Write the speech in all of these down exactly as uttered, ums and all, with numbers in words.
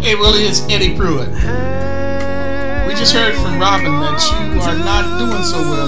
Hey Willie, it's Eddie Pruitt. We just heard from Robin that you are not doing so well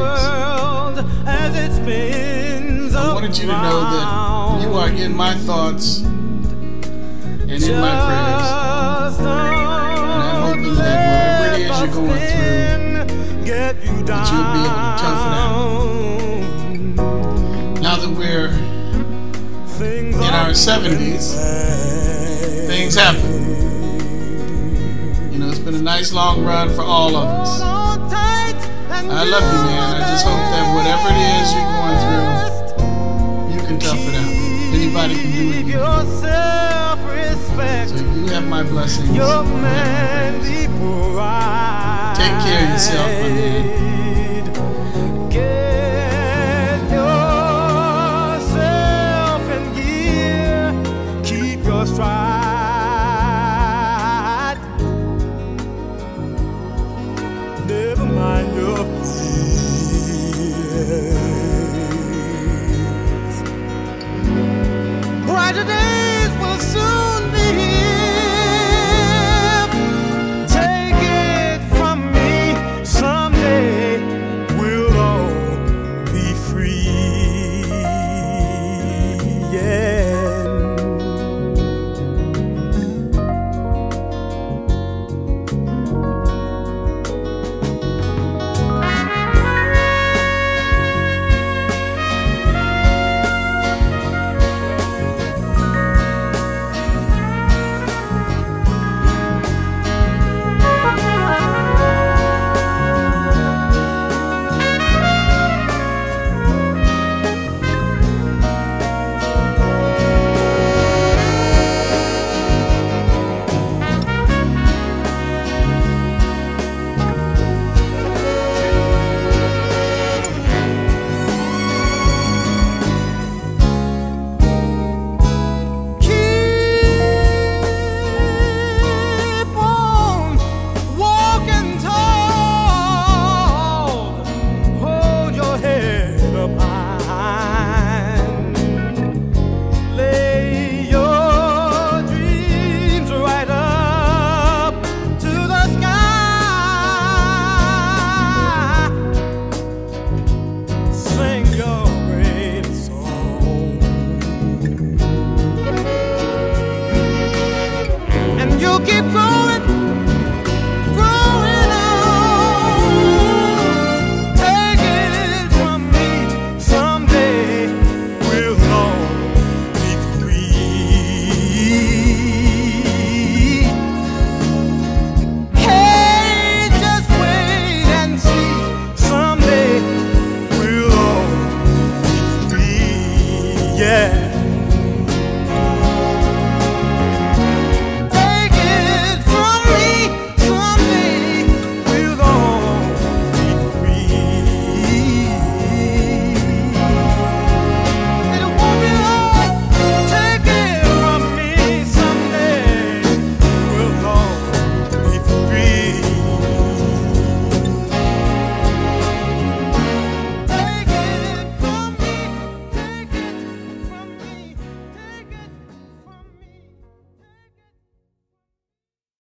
these days. I wanted you to know that you are in my thoughts and in my prayers. And I'm hoping that whatever it is you're going through, that you'll be able to tough it out. Now that we're in our seventies, things happen. You know, it's been a nice long run for all of us. I love you, man. I just hope that whatever it is you're going through, you can tough it out. Anybody can do it. So you have my blessings. You have my prayers. Take care of yourself, my man. Stride. Never mind your fears.